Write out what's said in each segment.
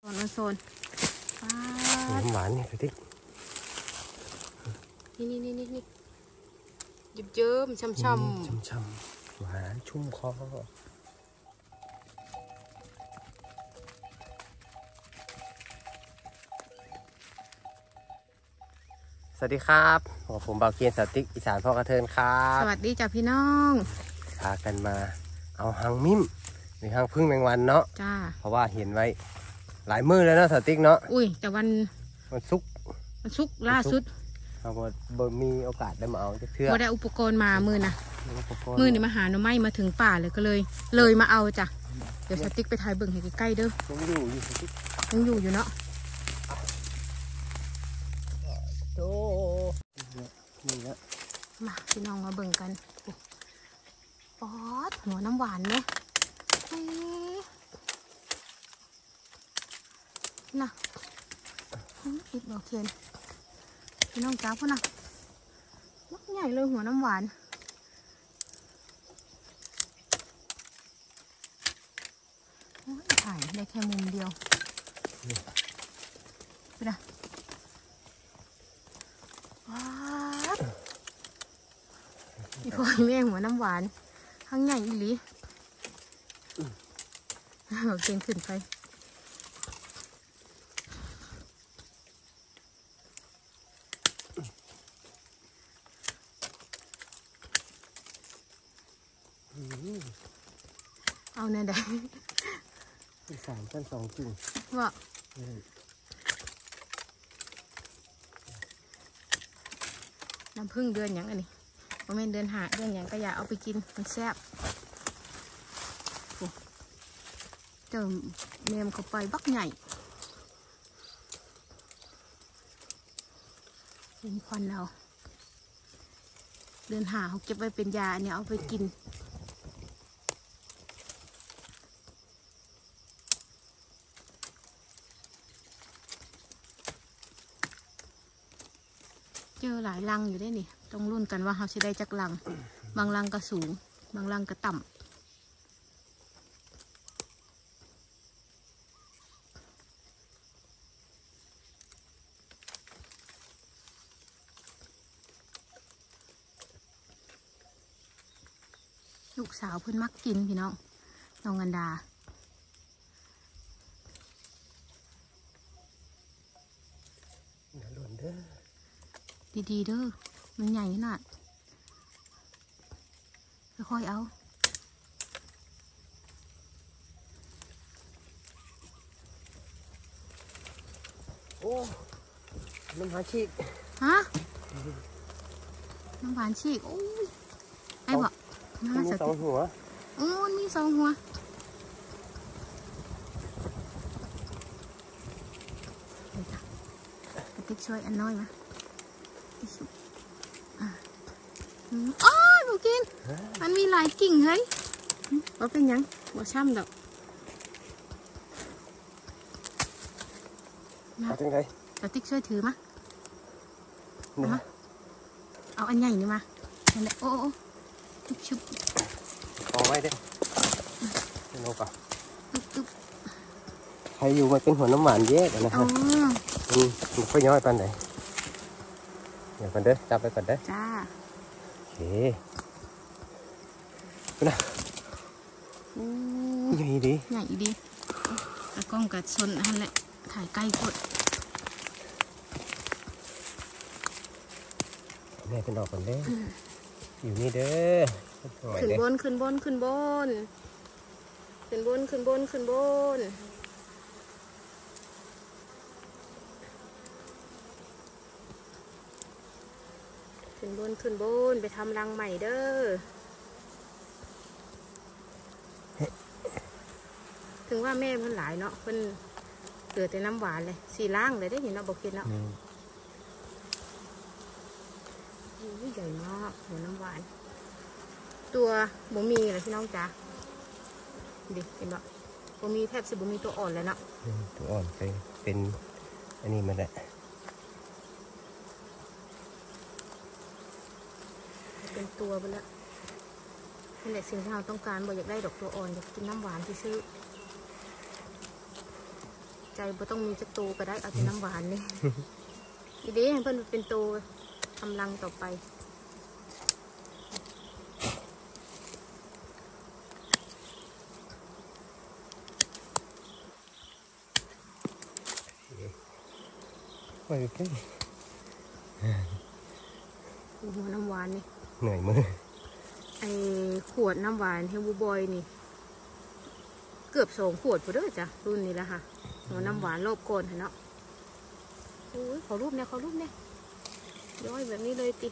โซนหวานนี่ติ๊กนี่เยิ้มช่ำหวานชุ่มคอสวัสดีครับผมบ่าวเกียนสติ๊กอีสานพ่อกระเทินครับสวัสดีจ้ะพี่น้องพากันมาเอาหางมิ้มหรือหางพึ่งแมงวันเนาะจ้าเพราะว่าเห็นไว้หลายมื้อแล้วเนาะสติ๊กเนาะอุ้ยแต่วันศุกร์ล่าสุดเราบ่มีโอกาสได้มาเอาจะเชื่อบ่ได้อุปกรณ์มามือนี่มาหาหน่อไม้มาถึงป่าเลยก็เลยมาเอาจ้ะเดี๋ยวสติ๊กไปถ่ายเบิ่งให้ใกล้ๆเด้อยังอยู่เนาะโอ้นี่นะมาพี่น้องมาเบิ่งกันป๊อดหัวน้ำหวานเนี่ยน่ะอีกดอกเทียนพี่น้องจ้าพ่อนะมักใหญ่เลยหัวน้ำหวานถ่ายได้แค่มุมเดียวไปนะว้าวอีพวกแม่หัวน้ำหวานข้างใหญ่อีหลีเอาเกณฑ์ขึ้นไปเอาแน่ได้ 3 ต้น 2 กิ่งว่าน้ำผึ้งเดือนอย่างอันนี้ว่าแม่นเดือนหาเดือนอย่างก็อย่าเอาไปกินมันแซ่บเติมเมมเข้าไปบักใหญ่เป็นควันเราเดือนหาเขาเก็บไว้เป็นยาเนี่ยเอาไปกินเจอหลายรังอยู่ได้นี่ต้องรุ่นกันว่าเขาจะได้จักรังบางรังก็สูงบางรังก็ต่ำลูกสาวเพิ่นมักกินพี่น้องน้องอันดาดีๆเด้อมันใหญ่ขนาดค่อยๆเอาโอ้น้ำหวานฉีกฮะน้ำหวานฉีกโอ้ยไอ้บอกมี2 หัวมันมี2 หัวติ๊กช่วยอันน้อยมาโอ้ยบุกินมันมีหลายกิ่งเฮ้ยว่าเป็นยังว่าช่ำดอกเอาจังไงติ๊กช่วยถือมาเอาอันใหญ่นี่มาอันนี้โอ้ติ๊กชุบพอไว้ได้โลก่อนใครอยู่มาเป็นหัวน้ำหวานแยกนะฮะมันค่อยย่อยปันไหนเดี๋ยวก่อนเด้อจับไปก่อนเด้อจ้าโอเคนะใหญ่ดีตะกล้องกัดซนนั่นแหละถ่ายใกล้กดแม่เป็นดอกก่อนเด้ออยู่นี่เด้อขึ้นบนขึ้นบนขึ้นบนขึ้นบนขึ้นบนขึ้นบนขึ้นบนขึ้นบนไปทำรังใหม่เด้อถึงว่าแม่เพิ่นหลายเนาะเพิ่นเกิดแต่น้ำหวานเลย4 ล่างเลยได้เห็นเนาะบอกกินเนาะใหญ่มากหัวน้ำหวานตัวบ่มีอะไรพี่น้องจ๋าดิเห็นบ่บ่มีแทบจะบ่มีตัวอ่อนเลยเนาะตัวอ่อนเป็นอันนี้มันแหละเป็นตัวไปแล้วนี่แหละสิ่งที่เราต้องการบ่อยากได้ดอกตัวอ่อนอยากกินน้ำหวานที่ซื้อใจบ่ต้องมีจักโตก็ได้เอาแต่น้ำหวานนี่ อีเด้ให้เพิ่นเป็นโตทำรังต่อไปไปใกล้หัวน้ำหวานนี่เหนื่อยมือไอขวดน้ำหวานเฮลบูบอยนี่เกือบ2 ขวดพอเด้อจ้ะรุ่นนี้ละค่ะหัวน้ำหวานรอบก่อนเนาะโอ้ยขอรูปเนี่ยย้อยแบบนี้เลยติ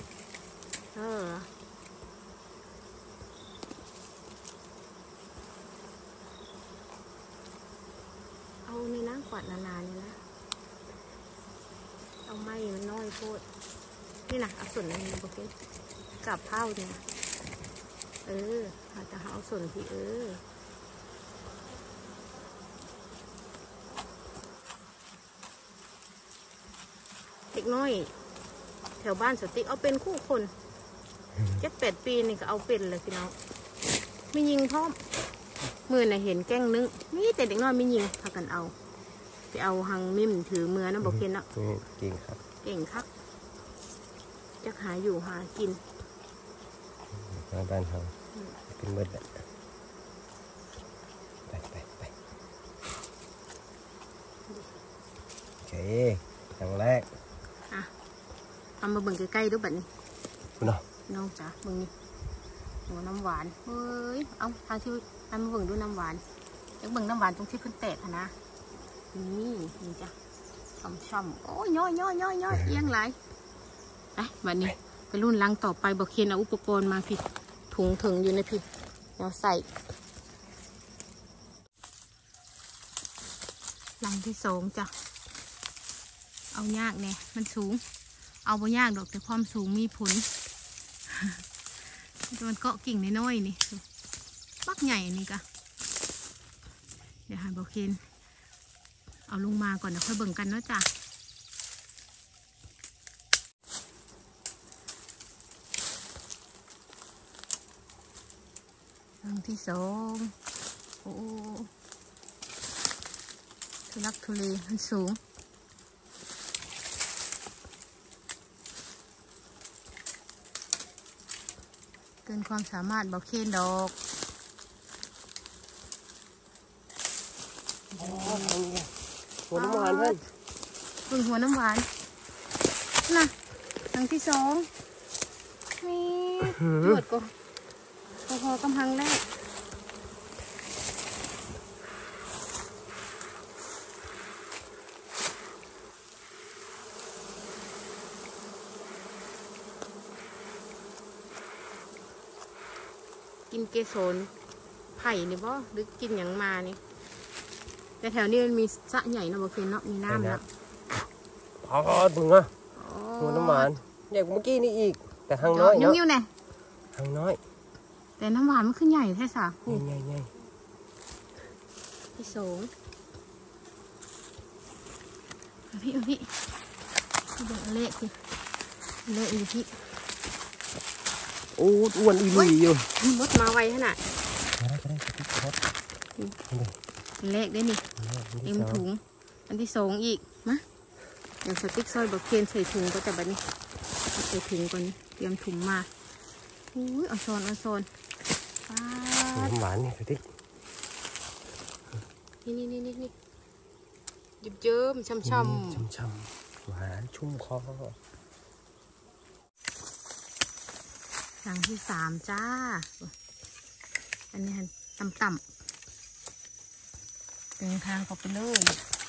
เอาในน้ำกวาดนานๆเนี่ยนะเอาไม้มันน้อยโคตรนี่นะเอาส่วนนี้โอเคกับเผาเนี่ยอาจจะเอาส่วนที่เด็กน้อยแถวบ้านสติกเอาเป็นคู่คน7-8 ปีนี่ก็เอาเป็นเลยพี่น้องไม่ยิงพร้อมมือน่ะเห็นแก้งนึงนี่แต่เด็กน้อยไม่ยิงพากันเอาไปเอาหังมิ่มถือมือนะบอกเคนเนาะเก่งครับเก่งครับจะหาอยู่หากินบ้านเขาเป็นมืดเลยไปโอเคอย่างแรกเอามาเบิ่งใกล้ๆดูแบบนี้เนาะน้องจ๋าเบิ่งนี่หัวน้ำหวานเฮ้ยเอาทางที่ทำมาเบิ่งดูน้ำหวานอยากเบิ่งน้ำหวานตรงที่เพิ่นแตกนะนี่จ้ะช่ำๆโอ้ยย่อยเอียงไหลไปแบบนี้ไปรุ่นลังต่อไปบอกเคนเอาอุปกรณ์มาพี่ถุงถึงอยู่ในพี่เราใส่ลังที่2จ้ะเอายากแน่มันสูงเอาบ่ยากดอกแต่ความสูงมีผลมันเกาะกิ่งน้อยๆนี่ปักใหญ่นี่กะเดี๋ยวหาบอกเคนเอาลงมาก่อนนะค่อยเบิ่งกันเนาะจ้ะลังที่2โอ้ทุลักทุเลมันสูงเกินความสามารถบอกเคนดอกหัวน้ำหวานเพื่อนเบิ่งหัวน้ำหวานน่ะลังที่2นี่จวดก็พอกำลังแรกกินเกสรไผ่นี่บ่หรือกินอย่างมานี่แต่แถวนี้มันมีสระใหญ่นะบอกเคนเนาะมีน้ำนะพอถึงอ่ะหัวน้ำหวานใหญ่กว่าเมื่อกี้นี่อีกแต่หางน้อยเนาะนิ้วๆเนี่ยหางน้อยแต่น้ำหวานมันขึ้นใหญ่แท้สาใหญ่ที่2พี่เดี๋ยวเละสิเละอยู่พี่โอ้อ้วนอีลุยอยู่มดมาไวขนาดเละได้นี่เอ็มถุงอันที่2อีกมะเดี๋ยวสติ๊กซอยบอกเคนใส่ถุงก็จะแบบนี้ใส่ถุงก่อนเตรียมถุงมาอุ้ยเอาโซนน้ำหวานนี่สติ๊กนี่ยิบเยิ้มช่ำหวานชุ่มคอหลังที่3จ้าอันนี้ต่ำเดินทางเข้าไปเลย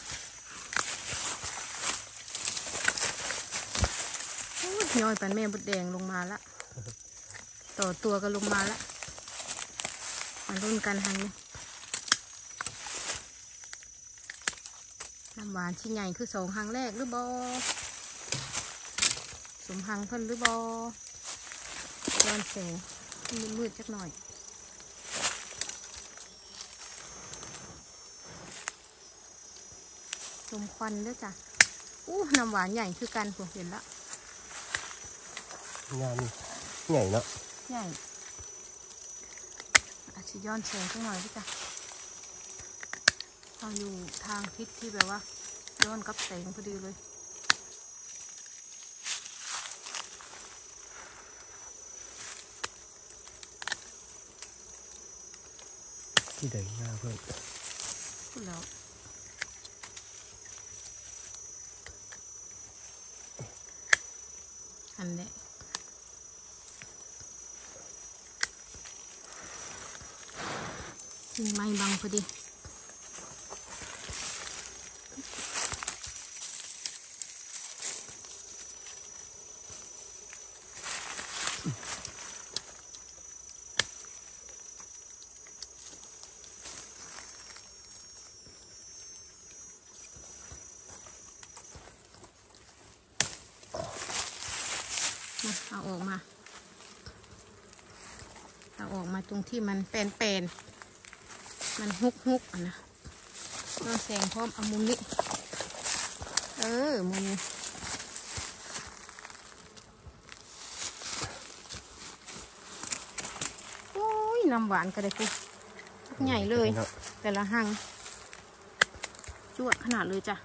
ย่อยปันแม่บดแดงลงมาละต่อตัวก็ลงมาละมารุ่นกันทางนี้น้ำหวานชิ้นใหญ่คือ2 หางแรกหรือบอสมหางเพิ่นหรือบอย้อนแสงมืดๆจักหน่อยชมควันด้วยจ้ะน้ำหวานใหญ่คือกันผมเห็นละงานใหญ่เนาะใหญ่อาจจะย้อนแสงสักหน่อยด้วยจ้ะเราอยู่ทางทิศที่แบบว่าย้อนกับแสงพอดีเลยที่ใดหน้าเพื่อนพูดแล้วอันนี้ไม่บังพอดีเอาออกมาตรงที่มันเป็นมันฮุกอ่ะนะเราแสงพร้อมเอามุมนี้มุมนี้โอ้ยน้ำหวานก็ได้ปุ๊บใหญ่เลยแต่ละหั่งจวดขนาดเลยจ้ะ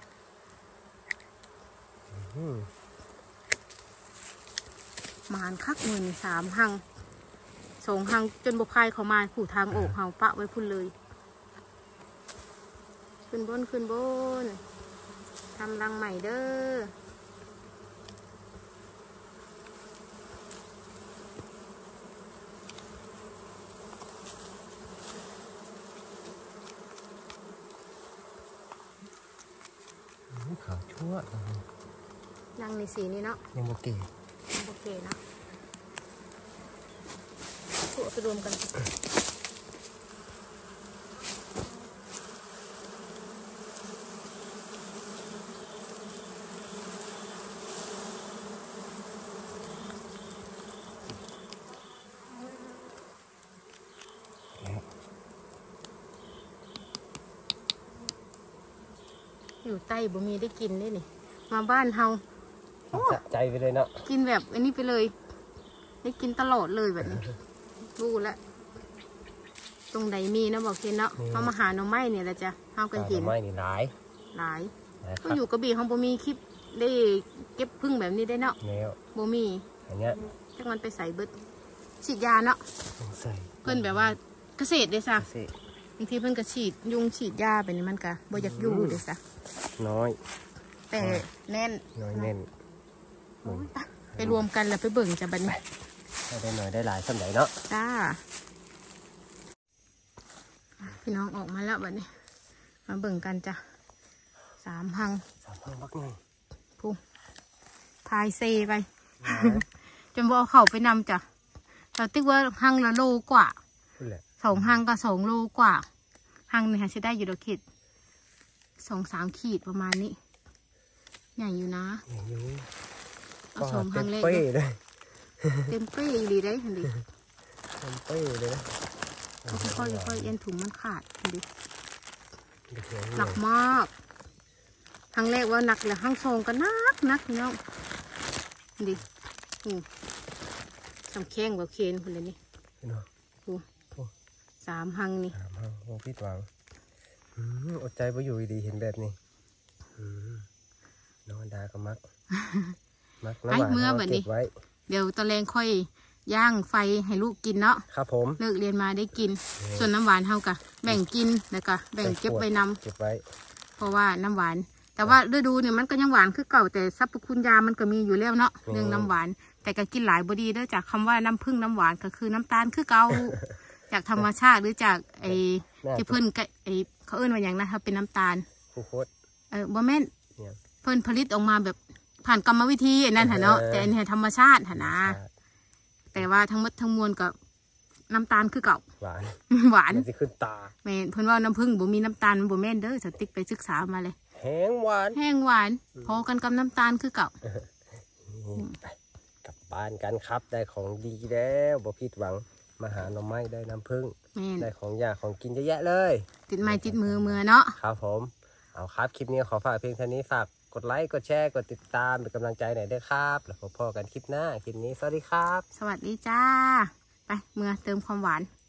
มานคักมือนี่3 หั่ง2 หั่งจนบกพายเขามาขู่ทางโอกเฮาปะไว้พุ่นเลยขึ้นบนทำรังใหม่เด้อขาวชั่วรังในสีนี้เนาะยังโอเคนะถั่วไปรวมกันอยู่ใต้บ่มีได้กินได้นี่มาบ้านเฮาสะใจไปเลยเนาะกินแบบอันนี้ไปเลยได้กินตลอดเลยแบบนี้รู้แล้วตรงไหนมีนะบอกเคนเนาะเขามาหาหน่อไม้เนี่ยแหละจ้ะเฮากันกินหน่อไม้นี่หลายก็อยู่กระบี่เขาบ่มีคลิปได้เก็บพึ่งแบบนี้ได้เนาะบ่มีอันเนี้ยจังมันไปใส่เบิดฉีดยาเนาะเพิ่นแบบว่าเกษตรเด้ซะบางทีเพิ่นก็ฉีดยุงฉีดยาแบบนี้มันก็บ่อยากอยู่เด้ซะน้อยแต่แน่นน้อยแน่นไปรวมกันแล้วไปเบิ่งจ้ะบัดนี้ได้หน่อยได้หลายสำหรับเนาะจ้าพี่น้องออกมาแล้วบัดนี้มาเบิ่งกันจ้ะ3 หั่งบักไงพูพายเซไปจนบ่เอาเข้าไปนำจ้ะเราติ๊กว่าหั่งละโลกว่า2 หั่งก็2 โลกว่าหั่งนี่ค่ะใช้ได้อยู่ดอกขีด2-3 ขีดประมาณนี้ใหญ่อยู่นะเอา2 หั่งเล็กเลยเต็มเป้ดีได้เห็นดิเต็มเป้เลยนะค่อยเอ็นถุงมันขาดเห็นดิหนักมากหั่งแรกว่าหนักแล้วหั่ง2ก็นักพี่น้องดิทำแข้งแบบเคนคนเลยนี่3 หั่งนี่ 3 หั่งโอ้พี่ตวงอดใจไปอยู่ดีเห็นแบบนี้น้องดาก็มักไอ้เมื่อแบบนี้เดี๋ยวตะแรงค่อยย่างไฟให้ลูกกินเนาะครับผมเลิกเรียนมาได้กินส่วนน้ำหวานเท่ากับแบ่งกินแล้วก็แบ่งเก็บไว้นำเพราะว่าน้ำหวานแต่ว่าฤดูเนี่ยมันก็ยังหวานคือเก่าแต่สรรพคุณยามันก็มีอยู่แล้วเนาะเรื่องน้ำหวานแต่ก็กินหลายบดีเด้อจากคำว่าน้ำผึ้งน้ำหวานก็คือน้ำตาลคือเก่าจากธรรมชาติหรือจากไอ้ที่เพิ่นไอ้เขาเอื้นว่าอย่างนั้นครับเป็นน้ำตาลบ่แม่นเพิ่นผลิตออกมาแบบผ่านกรรมวิธีนั่นเหรอเนาะแต่อันนี้ธรรมชาตินะแต่ว่าทั้งหมดทั้งมวลกับน้ำตาลคือเก่าหวานจะขึ้นตาแม่เพิ่นว่าน้ำผึ้งบ่มีน้ำตาลบ่แม่นเด้อสติ๊กไปศึกษามาเลยแห้งหวานพอกันกับน้ำตาลคือเก่าไปกลับบ้านกันครับได้ของดีแล้วบ่ผิดหวังมาหาหน่อไม้ได้น้ำผึ้งได้ของยาของกินเยอะแยะเลยติดไม้ติดมือเนาะครับผมเอาครับคลิปนี้ขอฝากเพียงเท่านี้ฝากกดไลค์กดแชร์กดติดตามเป็นกำลังใจหน่อยด้วยครับแล้วพบกันคลิปหน้าคลิปนี้สวัสดีครับสวัสดีจ้าไปเมื่อเติมความหวาน